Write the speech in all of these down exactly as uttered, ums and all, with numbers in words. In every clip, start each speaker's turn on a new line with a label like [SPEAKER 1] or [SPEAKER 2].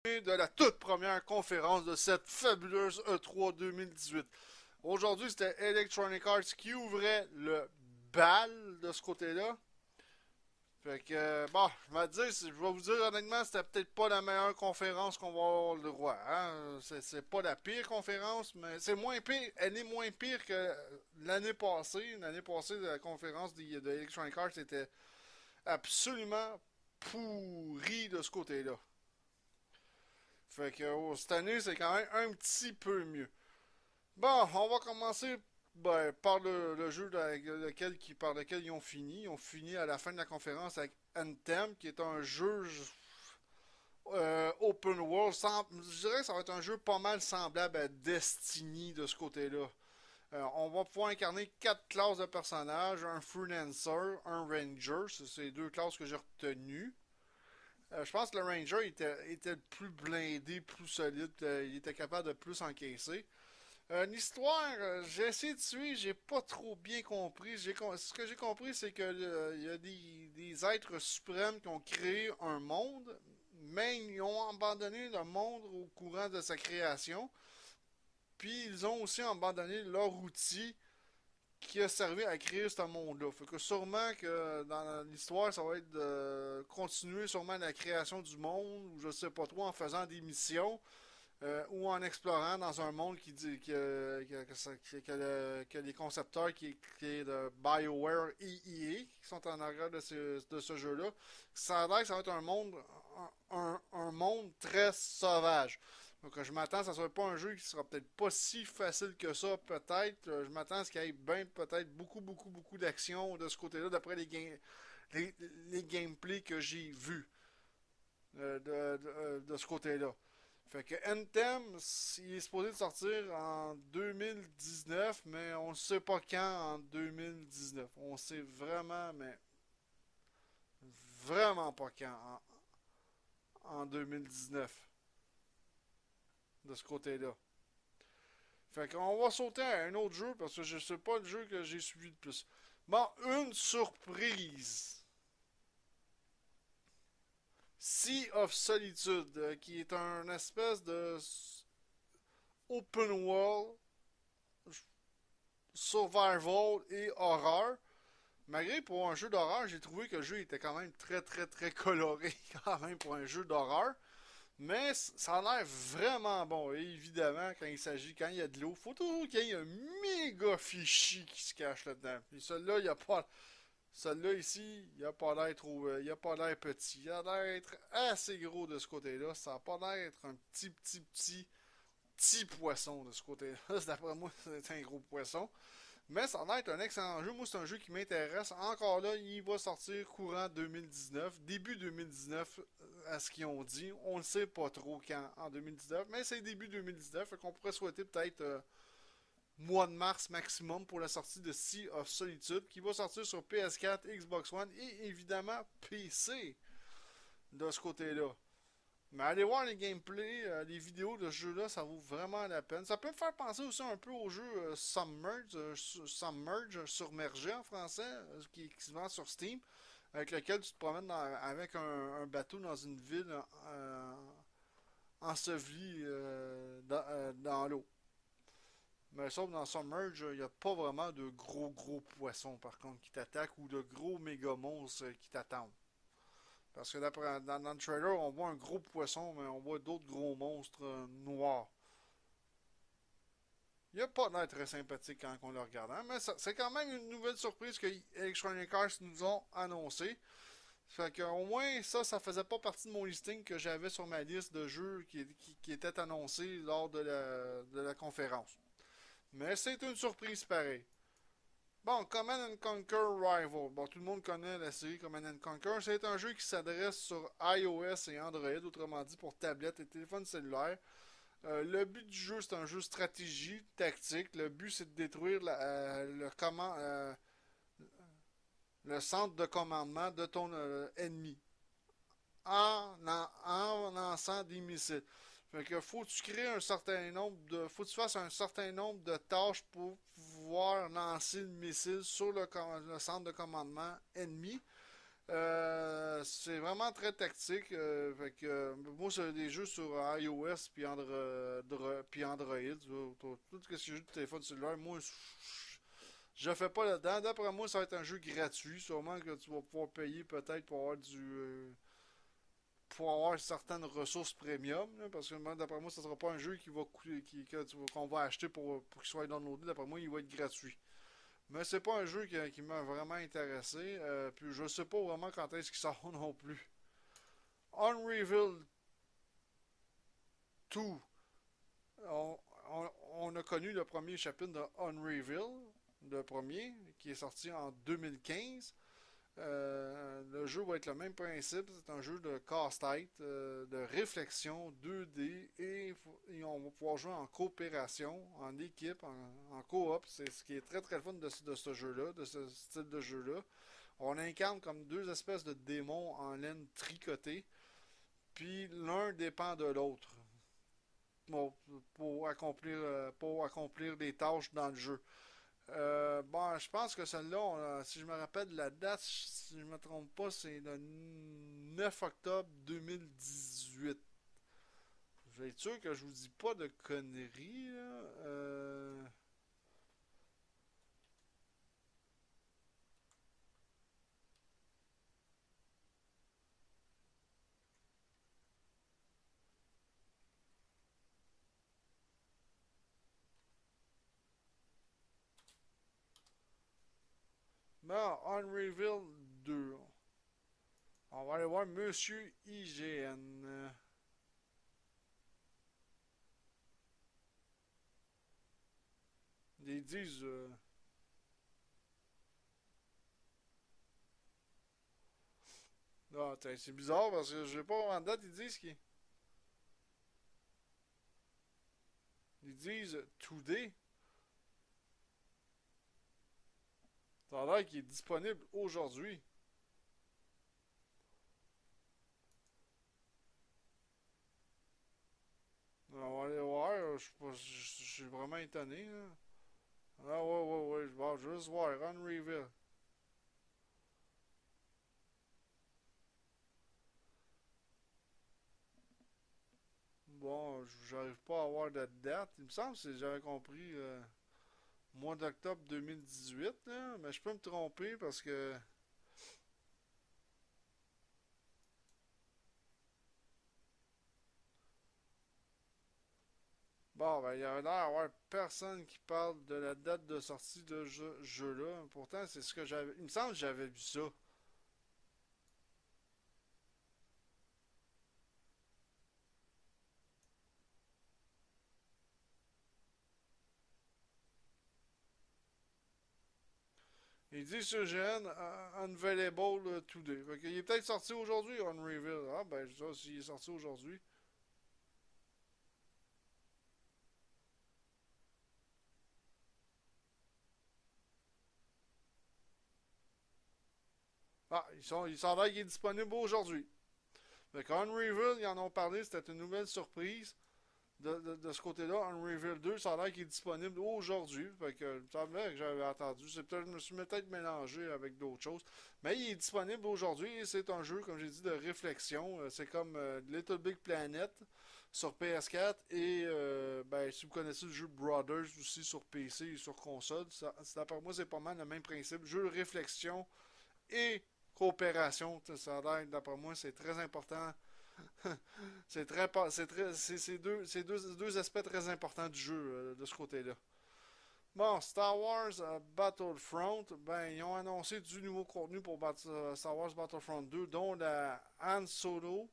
[SPEAKER 1] De la toute première conférence de cette fabuleuse E trois deux mille dix-huit. Aujourd'hui, c'était Electronic Arts qui ouvrait le bal de ce côté-là. Fait que, euh, bon, je vais, dire, je vais vous dire honnêtement, c'était peut-être pas la meilleure conférence qu'on va avoir le droit. Hein? C'est, c'est pas la pire conférence, mais c'est moins pire. Elle est moins pire que l'année passée. L'année passée, la conférence de, de Electronic Arts était absolument pourrie de ce côté-là. Fait que oh, cette année, c'est quand même un petit peu mieux. Bon, on va commencer ben, par le, le jeu de, lequel, qui, par lequel ils ont fini. Ils ont fini à la fin de la conférence avec Anthem, qui est un jeu euh, open world. Sans, je dirais que ça va être un jeu pas mal semblable à Destiny de ce côté-là. Euh, on va pouvoir incarner quatre classes de personnages, un Freelancer, un Ranger. C'est les deux classes que j'ai retenues. Euh, je pense que le Ranger était, était plus blindé, plus solide. Euh, il était capable de plus encaisser. Euh, L'histoire, euh, j'ai essayé de suivre, j'ai pas trop bien compris. J'ai, ce que j'ai compris, c'est que euh, il y a des, des êtres suprêmes qui ont créé un monde, mais ils ont abandonné le monde au courant de sa création. Puis ils ont aussi abandonné leur outil qui a servi à créer ce monde-là. Fait que sûrement que dans l'histoire, ça va être de continuer sûrement la création du monde, ou je sais pas trop, en faisant des missions, euh, ou en explorant dans un monde qui dit que, que, que, ça- que- que le- que les concepteurs qui, qui est de BioWare et E A, qui sont en arrière de ce, de ce jeu-là, ça a l'air que ça va être un monde, un, un- un monde très sauvage. Donc je m'attends à ce ne soit pas un jeu qui sera peut-être pas si facile que ça, peut-être. Euh, Je m'attends à ce qu'il y ait bien peut-être beaucoup, beaucoup, beaucoup d'action de ce côté-là, d'après les, ga- les, les gameplays que j'ai vus euh, de, de, euh, de ce côté-là. Fait que Anthem, il est supposé de sortir en deux mille dix-neuf, mais on ne sait pas quand en deux mille dix-neuf. On sait vraiment, mais vraiment pas quand en, en deux mille dix-neuf de ce côté-là. Fait qu'on va sauter à un autre jeu parce que je sais pas le jeu que j'ai suivi de plus. Bon, une surprise. Sea of Solitude, euh, qui est un espèce de open world, survival et horreur. Malgré pour un jeu d'horreur, j'ai trouvé que le jeu était quand même très très très coloré quand même pour un jeu d'horreur. Mais ça a l'air vraiment bon. Et évidemment, quand il s'agit, quand il y a de l'eau, faut toujours qu'il y ait un méga fichier qui se cache là-dedans. Et celui-là, il n'y a pas. Celui-là ici, il a pas l'air trop. euh, Il a pas l'air petit. Il a l'air d'être assez gros de ce côté-là. Ça a pas l'air d'être un petit, petit, petit, petit poisson de ce côté-là. D'après moi, c'est un gros poisson. Mais ça va être un excellent jeu. Moi, c'est un jeu qui m'intéresse. Encore là, il va sortir courant deux mille dix-neuf, début deux mille dix-neuf, à ce qu'ils ont dit. On ne sait pas trop quand en deux mille dix-neuf, mais c'est début deux mille dix-neuf. Fait qu'on pourrait souhaiter peut-être euh, mois de mars maximum pour la sortie de Sea of Solitude, qui va sortir sur P S quatre, Xbox One et évidemment P C de ce côté-là. Mais allez voir les gameplays, euh, les vidéos de ce jeu-là, ça vaut vraiment la peine. Ça peut me faire penser aussi un peu au jeu euh, Submerge, euh, Submerge, Surmergé en français, euh, qui, qui se vend sur Steam, avec lequel tu te promènes dans- avec un, un bateau dans une ville euh, ensevelie euh, dans, euh, dans l'eau. Mais sauf dans Submerge, il n'y a pas vraiment de gros gros poissons par contre qui t'attaquent ou de gros méga monstres euh, qui t'attendent. Parce que d'après, dans, dans le trailer, on voit un gros poisson, mais on voit d'autres gros monstres euh, noirs. Il a pas l'air très sympathique quand on le regarde, hein, mais c'est quand même une nouvelle surprise que Electronic Arts nous ont annoncé. Fait que au moins ça, ça faisait pas partie de mon listing que j'avais sur ma liste de jeux qui, qui, qui étaient annoncés lors de la, de la conférence. Mais c'est une surprise pareil. Bon, Command and Conquer Rival. Bon, tout le monde connaît la série Command and Conquer. C'est un jeu qui s'adresse sur iOS et Android, autrement dit pour tablette et téléphone cellulaire. Euh, le but du jeu, c'est un jeu stratégie, tactique. Le but, c'est de détruire la- euh, le, comment, euh, le centre de commandement de ton euh, ennemi en, en, en lançant des missiles. Fait que faut que tu crées un certain nombre de. Faut que tu fasses un certain nombre de tâches pour pouvoir lancer le missile sur le, le centre de commandement ennemi. Euh, c'est vraiment très tactique. Euh, fait que, euh, moi, c'est des jeux sur iOS puis Andro- Dro- puis Android. Tout, tout, tout ce que c'est jeu de téléphone cellulaire, moi, je je fais pas là-dedans. D'après moi, ça va être un jeu gratuit. Sûrement que tu vas pouvoir payer peut-être pour avoir du. Euh, pour avoir certaines ressources premium. Là, parce que moi, d'après moi, ça sera pas un jeu qui va coûter, qui, que tu vas- qu'on va acheter pour, pour qu'il soit downloadé. D'après moi, il va être gratuit. Mais c'est pas un jeu qui, qui m'a vraiment intéressé. Euh, puis je sais pas vraiment quand est-ce qu'il sort non plus. Unrevealed deux. On, on- on a connu le premier chapitre de Unreveal, le premier, qui est sorti en deux mille quinze. Euh, le jeu va être le même principe. C'est un jeu de casse-tête, euh, de réflexion deux D et, et on va pouvoir jouer en coopération, en équipe, en, en coop. C'est ce qui est très très fun de, de ce jeu-là, de ce style de jeu-là. On incarne comme deux espèces de démons en laine tricotée, puis l'un dépend de l'autre pour, pour accomplir, euh, pour accomplir des tâches dans le jeu. Euh, bon, je pense que celle-là, on si je me rappelle la date, si je me trompe pas, c'est le neuf octobre deux mille dix-huit. Je vais être sûr que je vous dis pas de conneries, là. Euh... Bon, Unreveal deux. On va aller voir Monsieur I G N. Ils disent. Euh... Ah, c'est bizarre parce que je sais pas en date, ils disent qu'ils ils disent Today. Ça a l'air qu'il est disponible aujourd'hui. On va aller voir. Je suis pas- je- je suis vraiment étonné, là. Ah ouais, ouais, ouais. Bon, je vais juste voir. Unreveal. Bon, j'arrive pas à avoir de date. Il me semble que j'avais compris euh, mois d'octobre deux mille dix-huit, là, mais je peux me tromper parce que. Bon, ben, il y a l'air d'avoir personne qui parle de la date de sortie de ce jeu-là. Pourtant, c'est ce que j'avais. Il me semble que j'avais vu ça. Il dit sur G N uh, Unavailable Today. Fait qu'il est peut-être sorti aujourd'hui, Unreveal. Ah, ben, ça, s'il est sorti aujourd'hui. Ah, ils sont, il s'en va qu'il est disponible aujourd'hui. Fait qu'Unreveal, ils en ont parlé, c'était une nouvelle surprise. De, de, de ce côté-là, Unreveal deux, ça a l'air qu'il est disponible aujourd'hui. Fait que ça me que j'avais attendu. C'est peut-être, je me suis peut-être mélangé avec d'autres choses. Mais il est disponible aujourd'hui et c'est un jeu, comme j'ai dit, de réflexion. Euh, C'est comme euh, Little Big Planet sur P S quatre et euh, ben, si vous connaissez le jeu Brothers aussi sur P C et sur console, ça, ça, pour moi c'est pas mal le même principe. Jeu de réflexion et coopération. Ça a l'air, d'après moi, c'est très important. C'est très, c'est très, c'est c'est deux, c'est deux, deux aspects très importants du jeu euh, de ce côté-là. Bon, Star Wars euh, Battlefront, ben ils ont annoncé du nouveau contenu pour Bat- euh, Star Wars Battlefront deux, dont la Han Solo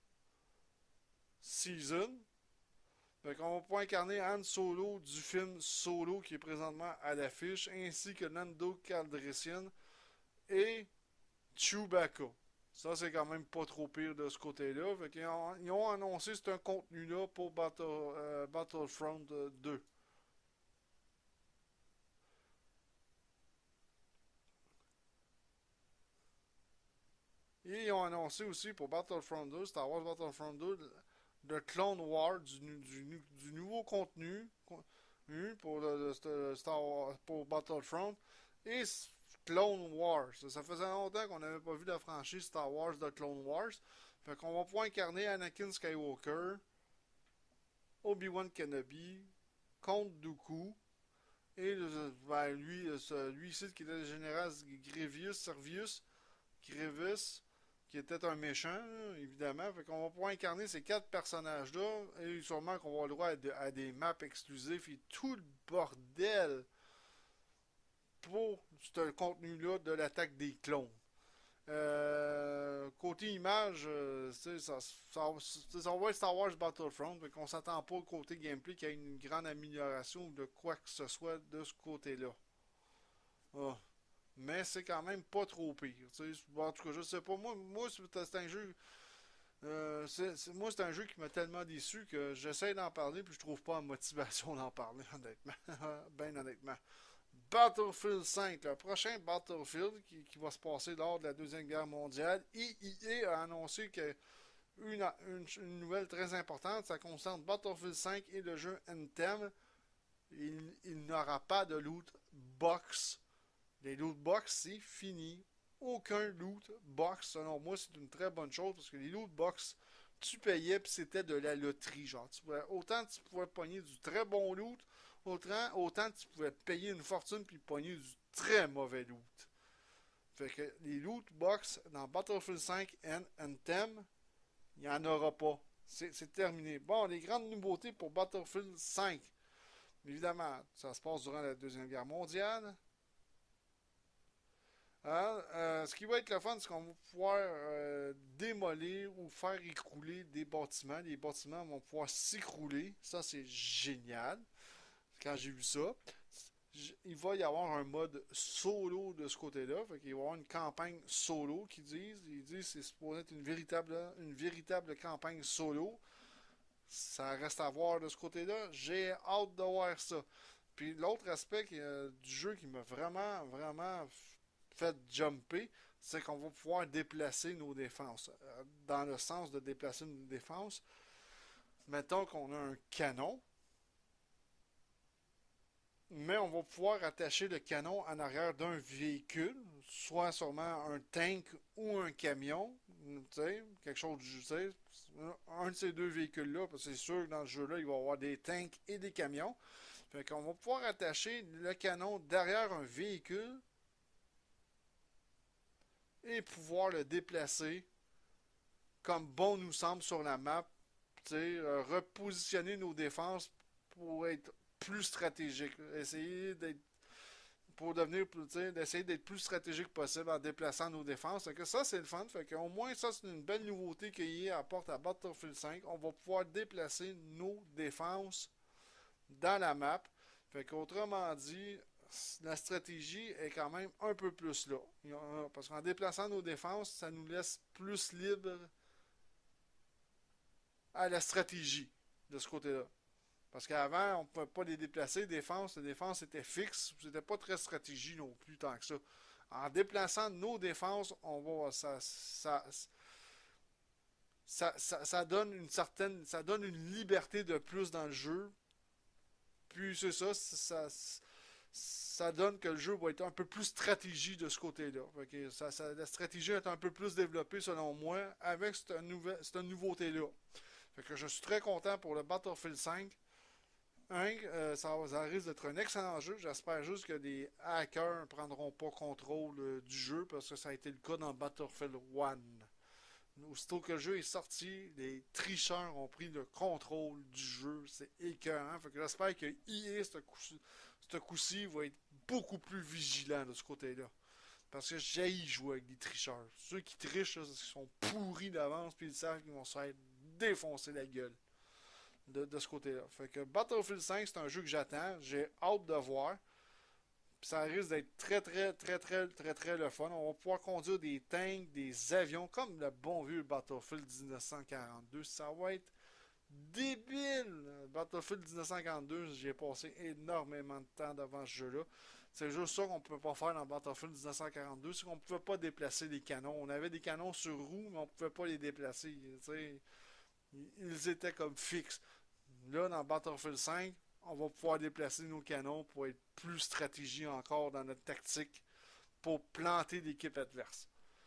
[SPEAKER 1] Season. Fait qu'on va pouvoir incarner Han Solo du film Solo qui est présentement à l'affiche, ainsi que Nando Calrissian et Chewbacca. Ça, c'est quand même pas trop pire de ce côté-là. Fait qu'ils ont, ils ont annoncé ce contenu-là pour Battle, euh, Battlefront deux. Et ils ont annoncé aussi pour Battlefront deux, Star Wars Battlefront deux, le Clone War, du, du, du nouveau contenu pour, le, le Star Wars, pour Battlefront. Et Clone Wars. Ça faisait longtemps qu'on n'avait pas vu la franchise Star Wars de Clone Wars. Fait qu'on va pouvoir incarner Anakin Skywalker, Obi-Wan Kenobi, Comte Dooku, et ben, lui, lui ici qui était le général Grievous, Servius, Grievous, qui était un méchant, évidemment. Fait qu'on va pouvoir incarner ces quatre personnages-là, et sûrement qu'on va avoir le droit à, de, à des maps exclusives et tout le bordel pour ce contenu-là de l'attaque des clones. Euh, côté image, euh, ça, ça, ça, ça va être Star Wars Battlefront, donc on s'attend pas au côté gameplay qu'il y ait une grande amélioration ou de quoi que ce soit de ce côté-là. Ah. Mais c'est quand même pas trop pire. Bon, en tout cas, je sais pas. Moi, moi c'est un jeu. Euh, c'est, c'est, moi, c'est un jeu qui m'a tellement déçu que j'essaie d'en parler puis je trouve pas la motivation d'en parler, honnêtement. Ben honnêtement. Battlefield cinq, le prochain Battlefield qui, qui va se passer lors de la Deuxième Guerre mondiale. E A a annoncé que une, une, une nouvelle très importante, ça concerne Battlefield cinq et le jeu Anthem. Il, il n'aura pas de loot box. Les loot box, c'est fini. Aucun loot box, selon moi, c'est une très bonne chose parce que les loot box, tu payais puis c'était de la loterie. Genre, tu pouvais, autant tu pouvais pogner du très bon loot, autant, autant tu pouvais payer une fortune puis pogner du très mauvais loot. Fait que les loot box dans Battlefield cinq and Anthem, il n'y en aura pas. C'est, c'est terminé. Bon, les grandes nouveautés pour Battlefield cinq. Évidemment, ça se passe durant la Deuxième Guerre mondiale. Hein? Euh, ce qui va être le fun, c'est qu'on va pouvoir euh, démolir ou faire écrouler des bâtiments. Les bâtiments vont pouvoir s'écrouler. Ça, c'est génial. Quand j'ai vu ça, il va y avoir un mode solo de ce côté-là. Fait qu'il va y avoir une campagne solo qu'ils disent. Ils disent que c'est supposé être une véritable, une véritable campagne solo. Ça reste à voir de ce côté-là. J'ai hâte de voir ça. Puis l'autre aspect euh, du jeu qui m'a vraiment, vraiment fait jumper, c'est qu'on va pouvoir déplacer nos défenses. Euh, dans le sens de déplacer nos défenses, mettons qu'on a un canon, mais on va pouvoir attacher le canon en arrière d'un véhicule, soit sûrement un tank ou un camion, tu sais, quelque chose du, tu sais, un de ces deux véhicules-là, parce que c'est sûr que dans ce jeu-là, il va y avoir des tanks et des camions. Fait qu'on va pouvoir attacher le canon derrière un véhicule et pouvoir le déplacer comme bon nous semble sur la map, tu sais, euh, repositionner nos défenses pour être plus stratégique, essayer d'être pour devenir plus, d'essayer d'être plus stratégique possible en déplaçant nos défenses. Fait que ça, c'est le fun. Fait que au moins, ça, c'est une belle nouveauté qu'I A apporte à Battlefield cinq. On va pouvoir déplacer nos défenses dans la map. Fait qu'autrement dit, la stratégie est quand même un peu plus là. Parce qu'en déplaçant nos défenses, ça nous laisse plus libre à la stratégie de ce côté-là. Parce qu'avant, on ne pouvait pas les déplacer. Défense, les défenses étaient fixes. C'était pas très stratégie non plus tant que ça. En déplaçant nos défenses, on va. Ça, ça, ça, ça, ça donne une certaine. Ça donne une liberté de plus dans le jeu. Puis c'est ça, ça, ça donne que le jeu va être un peu plus stratégie de ce côté-là. Okay, ça, ça, la stratégie est un peu plus développée selon moi avec cette, nouvelle, cette nouveauté-là. Fait que je suis très content pour le Battlefield cinq. Hein, euh, ça, ça risque d'être un excellent jeu. J'espère juste que des hackers ne prendront pas contrôle euh, du jeu parce que ça a été le cas dans Battlefield un. Aussitôt que le jeu est sorti, les tricheurs ont pris le contrôle du jeu. C'est écœurant. Fait que j'espère que E A, ce coup-ci, ce coup-ci, va être beaucoup plus vigilant de ce côté-là. Parce que j'ai joué avec des tricheurs. Ceux qui trichent, là, ils sont pourris d'avance puis ils savent qu'ils vont se faire défoncer la gueule. De, de ce côté-là. Fait que Battlefield cinq, c'est un jeu que j'attends. J'ai hâte de voir. Puis ça risque d'être très, très, très, très, très, très le fun. On va pouvoir conduire des tanks, des avions, comme le bon vieux Battlefield dix-neuf cent quarante-deux. Ça va être débile. Battlefield dix-neuf cent quarante-deux, j'ai passé énormément de temps devant ce jeu-là. C'est juste ça qu'on ne pouvait pas faire dans Battlefield dix-neuf cent quarante-deux, c'est qu'on ne pouvait pas déplacer les canons. On avait des canons sur roues, mais on ne pouvait pas les déplacer. T'sais, ils étaient comme fixes. Là, dans Battlefield cinq, on va pouvoir déplacer nos canons pour être plus stratégie encore dans notre tactique pour planter l'équipe adverse.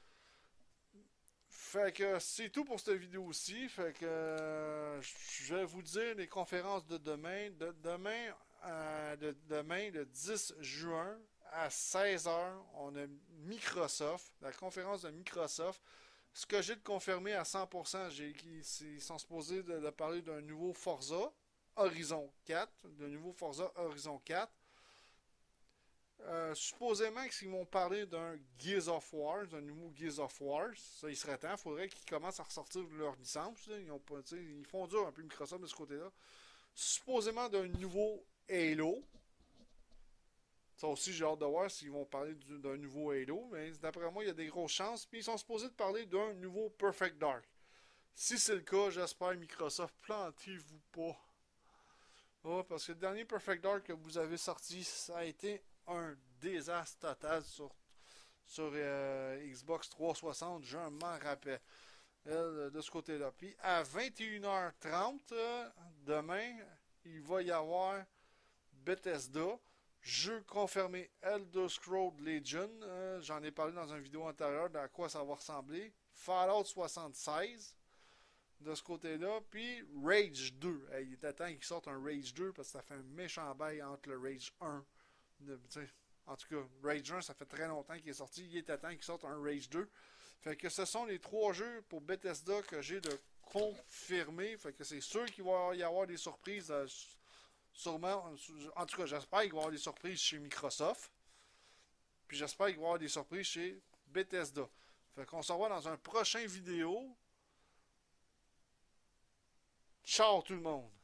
[SPEAKER 1] Fait que c'est tout pour cette vidéo-ci. Fait que euh, je vais vous dire les conférences de demain. De demain, euh, de demain, le dix juin à seize heures, on a Microsoft, la conférence de Microsoft. Ce que j'ai de confirmé à cent pour cent, j'ai, ils sont supposés de, de parler d'un nouveau Forza Horizon quatre, d'un nouveau Forza Horizon quatre. Euh, supposément qu'ils vont parler d'un Gears of War, d'un nouveau Gears of War. Ça, il serait temps. Il faudrait qu'ils commencent à ressortir leur licence. Là. Ils, ont pas, ils font dur un peu Microsoft de ce côté-là. Supposément d'un nouveau Halo. Ça aussi, j'ai hâte de voir s'ils vont parler d'un nouveau Halo. Mais d'après moi, il y a des grosses chances. Puis ils sont supposés de parler d'un nouveau Perfect Dark. Si c'est le cas, j'espère Microsoft, plantez-vous pas. Oh, parce que le dernier Perfect Dark que vous avez sorti, ça a été un désastre total sur, sur euh, Xbox trois cent soixante, je m'en rappelle. Euh, de ce côté-là. Puis à vingt et une heures trente, euh, demain, il va y avoir Bethesda, jeu confirmé Elder Scrolls Legion. Euh, J'en ai parlé dans une vidéo antérieure de à quoi ça va ressembler. Fallout soixante-seize. De ce côté-là, puis Rage deux. Hey, il était temps qu'il sorte un Rage deux parce que ça fait un méchant bail entre le Rage un. De, en tout cas, Rage un, ça fait très longtemps qu'il est sorti. Il était temps qu'il sorte un Rage deux. Fait que ce sont les trois jeux pour Bethesda que j'ai de confirmer. Fait que c'est sûr qu'il va y avoir des surprises. Euh, sûrement. En tout cas, j'espère qu'il va y avoir des surprises chez Microsoft. Puis j'espère qu'il va y avoir des surprises chez Bethesda. Fait qu'on se revoit dans un prochain vidéo. Ciao tout le monde!